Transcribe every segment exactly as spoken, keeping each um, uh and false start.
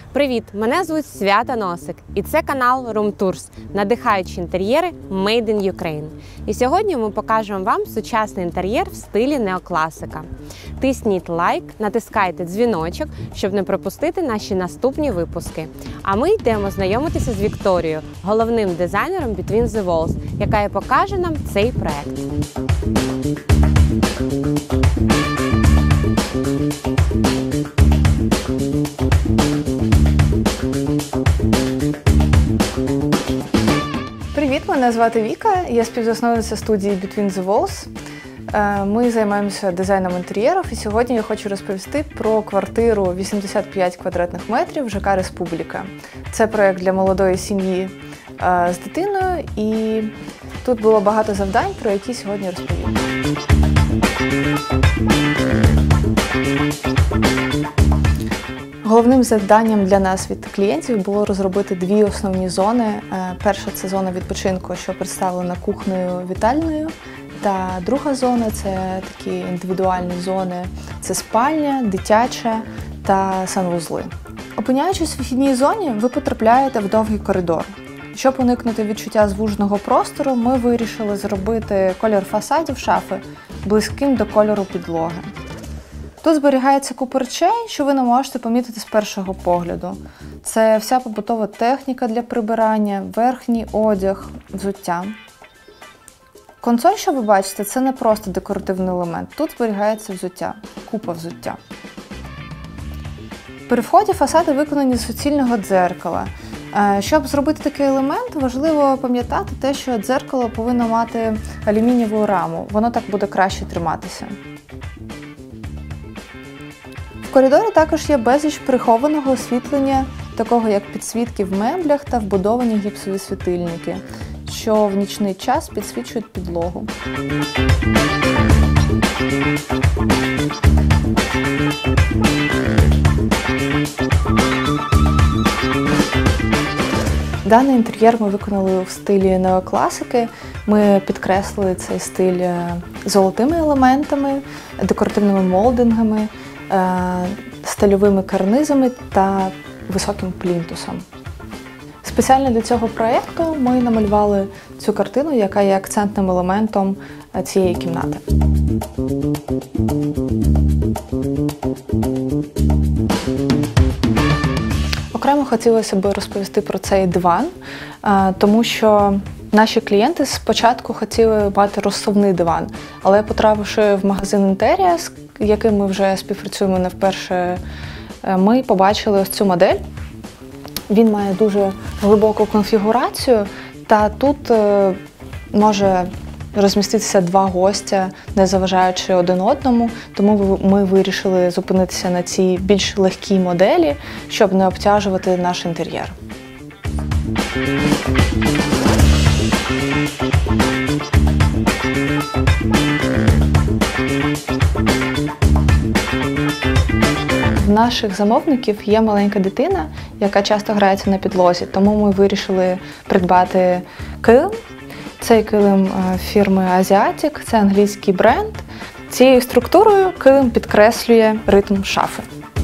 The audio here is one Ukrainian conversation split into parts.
Привіт! Мене звуть Свята Носик і це канал Room Tours, надихаючі інтер'єри Made in Ukraine. І сьогодні ми покажемо вам сучасний інтер'єр в стилі неокласика. Тисніть лайк, натискайте дзвіночок, щоб не пропустити наші наступні випуски. А ми йдемо знайомитися з Вікторією, головним дизайнером Between the Walls, яка і покаже нам цей проект. Привіт, мене звати Віка, я співзасновниця студії Between the Walls. Ми займаємося дизайном інтер'єрів і сьогодні я хочу розповісти про квартиру вісімдесят п'ять квадратних метрів ЖК Республіка. Це проєкт для молодої сім'ї з дитиною і тут було багато завдань, про які сьогодні розповім. Головним завданням для нас від клієнтів було розробити дві основні зони. Перша – це зона відпочинку, що представлена кухнею-вітальною. Та друга зона – це такі індивідуальні зони. Це спальня, дитяча та санвузли. Опиняючись в вхідній зоні, ви потрапляєте в довгий коридор. Щоб уникнути відчуття звуженого простору, ми вирішили зробити колір фасадів шафи близьким до кольору підлоги. Тут зберігається купа речей, що ви не можете помітити з першого погляду. Це вся побутова техніка для прибирання, верхній одяг, взуття. Консоль, що ви бачите, це не просто декоративний елемент. Тут зберігається взуття, купа взуття. При вході фасади виконані з суцільного дзеркала. Щоб зробити такий елемент, важливо пам'ятати те, що дзеркало повинно мати алюмінієву раму. Воно так буде краще триматися. В коридорі також є безліч прихованого освітлення, такого як підсвітки в меблях та вбудовані гіпсові світильники, що в нічний час підсвічують підлогу. Даний інтер'єр ми виконали в стилі неокласики. Ми підкреслили цей стиль золотими елементами, декоративними молдингами, стильовими карнизами та високим плінтусом. Спеціально для цього проєкту ми намалювали цю картину, яка є акцентним елементом цієї кімнати. Окремо хотілося б розповісти про цей диван, тому що наші клієнти спочатку хотіли мати розсувний диван, але потрапивши в магазин інтерія, з яким ми вже співпрацюємо не вперше, ми побачили ось цю модель. Він має дуже глибоку конфігурацію, та тут може розміститися два гостя, не заважаючи один одному, тому ми вирішили зупинитися на цій більш легкій моделі, щоб не обтяжувати наш інтер'єр. В наших замовників є маленька дитина, яка часто грається на підлозі, тому ми вирішили придбати килим. Цей килим фірми Asiatic, це англійський бренд. Цією структурою килим підкреслює ритм шафи.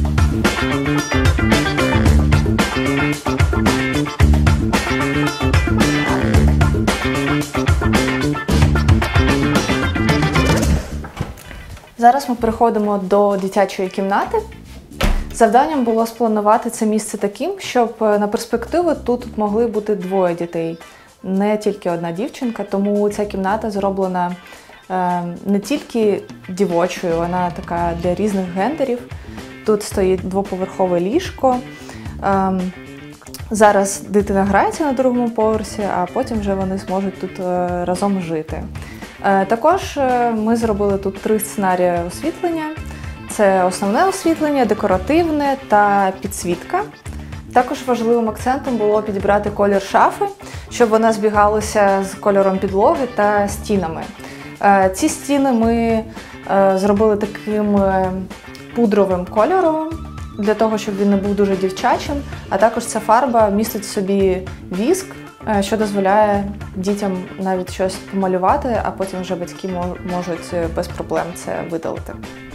Зараз ми переходимо до дитячої кімнати. Завданням було спланувати це місце таким, щоб на перспективу тут могли бути двоє дітей, не тільки одна дівчинка, тому ця кімната зроблена е, не тільки дівочою, вона така для різних гендерів. Тут стоїть двоповерхове ліжко. Е, зараз дитина грається на другому поверсі, а потім вже вони зможуть тут е, разом жити. Е, також е, ми зробили тут три сценарії освітлення. Це основне освітлення, декоративне та підсвітка. Також важливим акцентом було підібрати колір шафи, щоб вона збігалася з кольором підлоги та стінами. Ці стіни ми зробили таким пудровим кольором, для того, щоб він не був дуже дівчачим, а також ця фарба містить в собі віск, що дозволяє дітям навіть щось помалювати, а потім вже батьки можуть без проблем це видалити.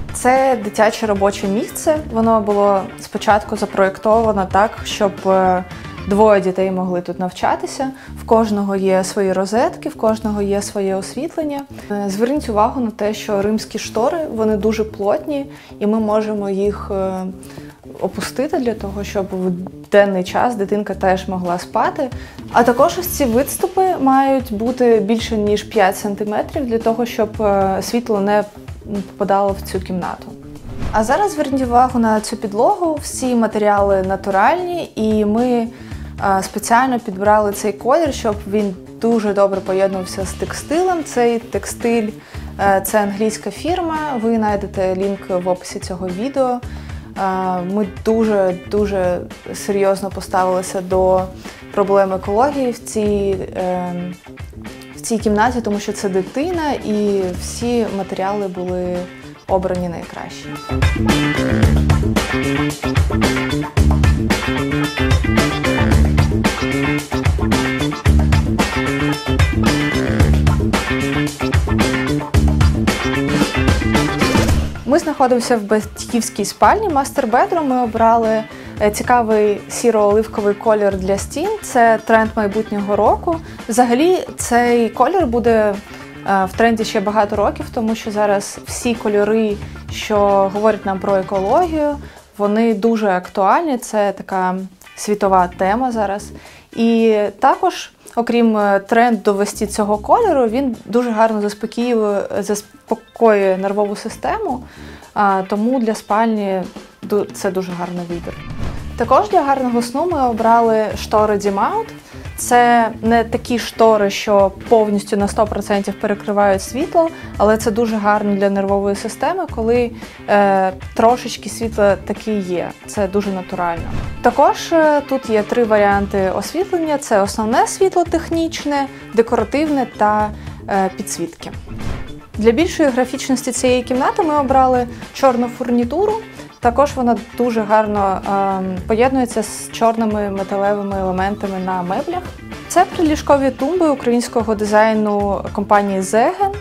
Це дитяче робоче місце. Воно було спочатку запроєктовано так, щоб двоє дітей могли тут навчатися. В кожного є свої розетки, в кожного є своє освітлення. Зверніть увагу на те, що римські штори, вони дуже плотні, і ми можемо їх опустити для того, щоб в денний час дитинка теж могла спати. А також ось ці відступи мають бути більше ніж п'ять сантиметрів для того, щоб світло не попадало в цю кімнату. А зараз зверніть увагу на цю підлогу. Всі матеріали натуральні, і ми спеціально підбирали цей колір, щоб він дуже добре поєднувався з текстилем. Цей текстиль – це англійська фірма, ви знайдете лінк в описі цього відео. Ми дуже-дуже серйозно поставилися до проблем екології в цій, в цій кімнаті, тому що це дитина і всі матеріали були обрані найкращі. Ми знаходимося в батьківській спальні. Master bedroom. Ми обрали цікавий сіро-оливковий колір для стін. Це тренд майбутнього року. Взагалі, цей колір буде в тренді ще багато років, тому що зараз всі кольори, що говорять нам про екологію, вони дуже актуальні. Це така світова тема зараз. І також, окрім трендовості цього кольору, він дуже гарно заспокоює, заспокоює нервову систему, тому для спальні це дуже гарний вибір. Також для гарного сну ми обрали штори Dim-Out. Це не такі штори, що повністю на сто відсотків перекривають світло, але це дуже гарно для нервової системи, коли е, трошечки світла таки є. Це дуже натурально. Також е, тут є три варіанти освітлення. Це основне світло технічне, декоративне та е, підсвітки. Для більшої графічності цієї кімнати ми обрали чорну фурнітуру. Також вона дуже гарно е, поєднується з чорними металевими елементами на меблях. Це приліжкові тумби українського дизайну компанії Zegen.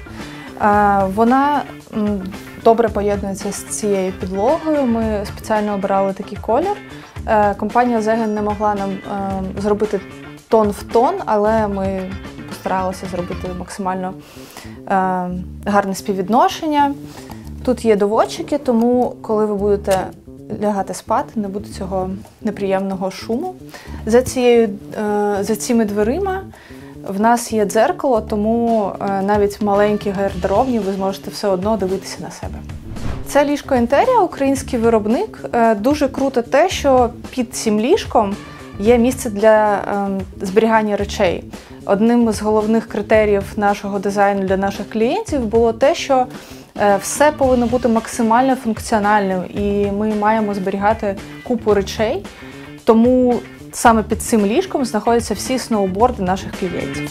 Е, вона м, добре поєднується з цією підлогою. Ми спеціально обирали такий колір. Е, компанія Zegen не могла нам е, зробити тон в тон, але ми постаралися зробити максимально е, гарне співвідношення. Тут є доводчики, тому коли ви будете лягати спати, не буде цього неприємного шуму. За, цією, за цими дверима в нас є дзеркало, тому навіть в маленькій гардеробні ви зможете все одно дивитися на себе. Це ліжко Інтерія, український виробник. Дуже круто те, що під цим ліжком є місце для зберігання речей. Одним з головних критеріїв нашого дизайну для наших клієнтів було те, що все повинно бути максимально функціональним, і ми маємо зберігати купу речей, тому саме під цим ліжком знаходяться всі сноуборди наших клієнтів.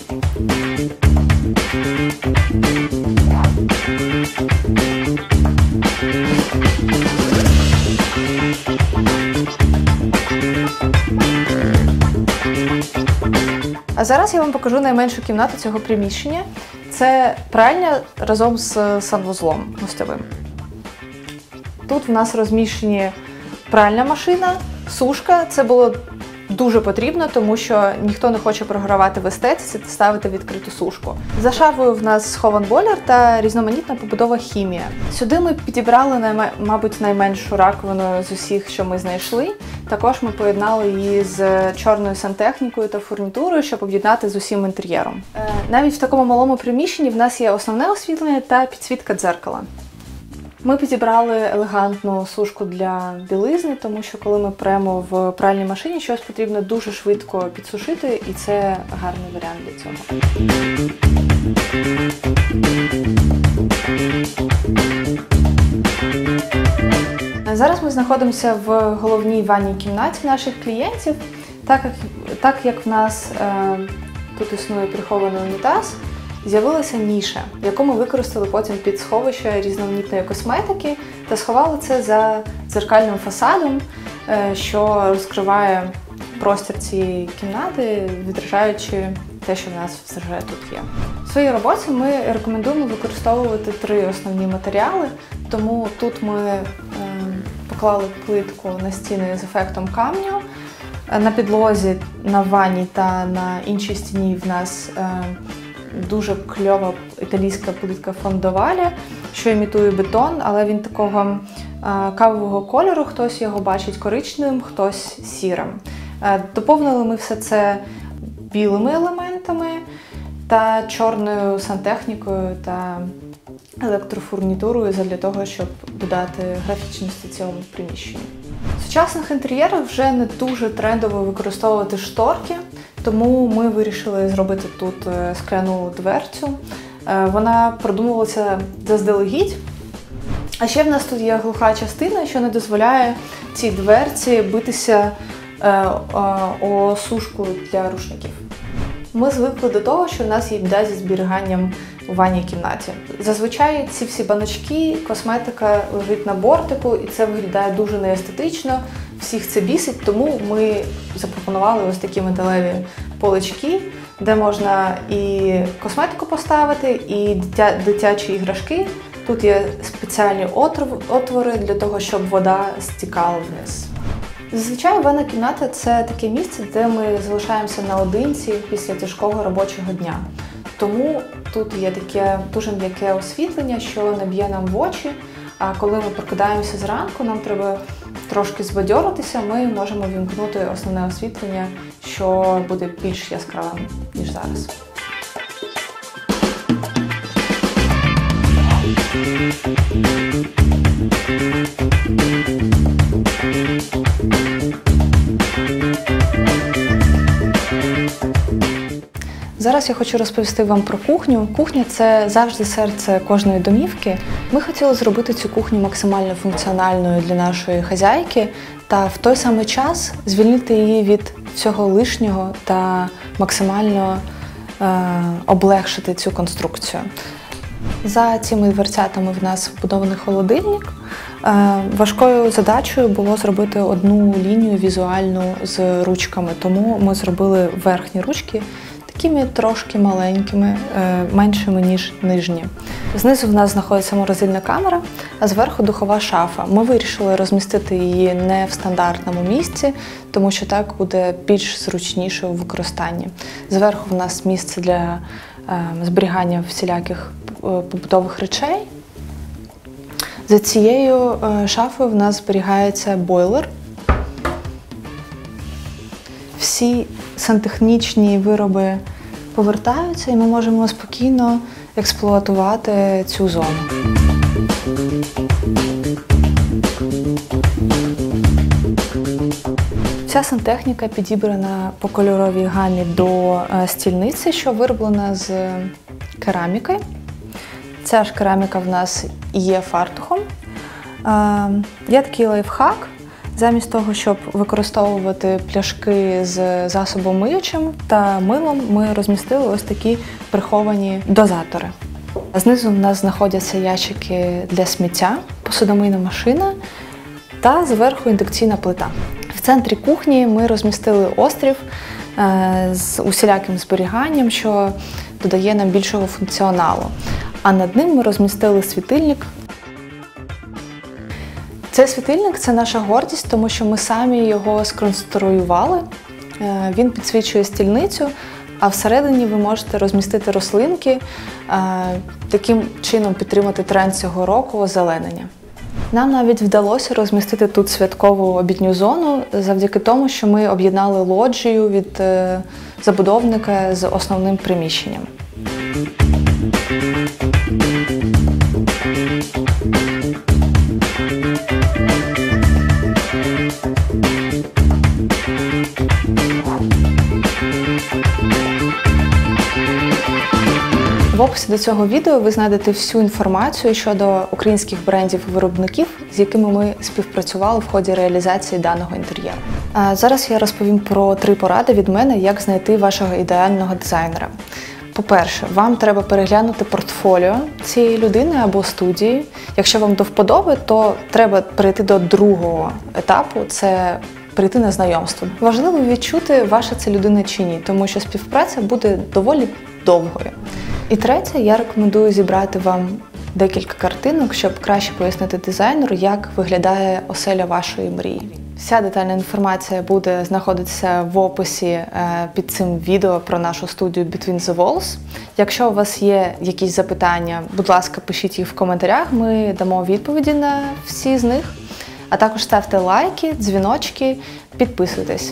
А зараз я вам покажу найменшу кімнату цього приміщення. Це пральня разом з санвузлом гостьовим. Тут в нас розміщені пральна машина, сушка. Це було дуже потрібно, тому що ніхто не хоче програвати в естетиці та ставити відкриту сушку. За шафою в нас схован бойлер та різноманітна побутова хімія. Сюди ми підібрали, мабуть, найменшу раковину з усіх, що ми знайшли. Також ми поєднали її з чорною сантехнікою та фурнітурою, щоб об'єднати з усім інтер'єром. Навіть в такому малому приміщенні в нас є основне освітлення та підсвітка дзеркала. Ми підібрали елегантну сушку для білизни, тому що коли ми премо в пральній машині, щось потрібно дуже швидко підсушити, і це гарний варіант для цього. Зараз ми знаходимося в головній ванній кімнаті наших клієнтів. Так як, так як в нас е, тут існує прихований унітаз, з'явилася ніша, яку ми використали потім під сховище різноманітної косметики та сховали це за дзеркальним фасадом, що розкриває простір цієї кімнати, відражаючи те, що в нас вже тут є. В своїй роботі ми рекомендуємо використовувати три основні матеріали. тому тут ми е, поклали плитку на стіни з ефектом камню. На підлозі, на ванні та на іншій стіні в нас е, дуже кльова італійська плитка фондоваля, що імітує бетон, але він такого е, кавового кольору, хтось його бачить коричневим, хтось сірим. Е, доповнили ми все це білими елементами та чорною сантехнікою та електрофурнітурою для того, щоб додати графічності цьому приміщенню. В сучасних інтер'єрах вже не дуже трендово використовувати шторки, тому ми вирішили зробити тут скляну дверцю. Вона продумувалася заздалегідь. А ще в нас тут є глуха частина, що не дозволяє цій дверці битися о сушку для рушників. Ми звикли до того, що в нас є біда зі зберіганням у ванній кімнаті. Зазвичай ці всі баночки, косметика лежить на бортику, і це виглядає дуже неестетично, всіх це бісить, тому ми запропонували ось такі металеві полички, де можна і косметику поставити, і дитя, дитячі іграшки. Тут є спеціальні отвори для того, щоб вода стікала вниз. Зазвичай ванна кімната – це таке місце, де ми залишаємося наодинці після тяжкого робочого дня. Тому тут є таке дуже м'яке освітлення, що не б'є нам в очі, а коли ми прокидаємося зранку, нам треба трошки збадьоритися, ми можемо вімкнути основне освітлення, що буде більш яскравим, ніж зараз. Зараз я хочу розповісти вам про кухню. Кухня – це завжди серце кожної домівки. Ми хотіли зробити цю кухню максимально функціональною для нашої хазяйки та в той самий час звільнити її від всього лишнього та максимально е, облегшити цю конструкцію. За цими дверцятами в нас вбудований холодильник. Е, важкою задачею було зробити одну лінію візуальну з ручками, тому ми зробили верхні ручки такими трошки маленькими, меншими, ніж нижні. Знизу в нас знаходиться морозильна камера, а зверху духова шафа. Ми вирішили розмістити її не в стандартному місці, тому що так буде більш зручніше у використанні. Зверху в нас місце для зберігання всіляких побутових речей. За цією шафою в нас зберігається бойлер. Всі сантехнічні вироби повертаються, і ми можемо спокійно експлуатувати цю зону. Вся сантехніка підібрана по кольоровій гамі до стільниці, що вироблена з кераміки. Ця ж кераміка в нас є фартухом. Є такий лайфхак. Замість того, щоб використовувати пляшки з засобом миючим та милом, ми розмістили ось такі приховані дозатори. Знизу в нас знаходяться ящики для сміття, посудомийна машина та зверху індукційна плита. В центрі кухні ми розмістили острів з усіляким зберіганням, що додає нам більшого функціоналу. А над ним ми розмістили світильник. Цей світильник – це наша гордість, тому що ми самі його сконструювали. Він підсвічує стільницю, а всередині ви можете розмістити рослинки, таким чином підтримати тренд цього року – озеленення. Нам навіть вдалося розмістити тут святкову обідню зону завдяки тому, що ми об'єднали лоджію від забудовника з основним приміщенням. В описі до цього відео ви знайдете всю інформацію щодо українських брендів і виробників, з якими ми співпрацювали в ході реалізації даного інтер'єру. А зараз я розповім про три поради від мене, як знайти вашого ідеального дизайнера. По-перше, вам треба переглянути портфоліо цієї людини або студії. Якщо вам до вподоби, то треба перейти до другого етапу – це прийти на знайомство. Важливо відчути, ваша це людина чи ні, тому що співпраця буде доволі довгою. І третє, я рекомендую зібрати вам декілька картинок, щоб краще пояснити дизайнеру, як виглядає оселя вашої мрії. Вся детальна інформація буде знаходитися в описі під цим відео про нашу студію Between the Walls. Якщо у вас є якісь запитання, будь ласка, пишіть їх в коментарях, ми дамо відповіді на всі з них. А також ставте лайки, дзвіночки, підписуйтесь.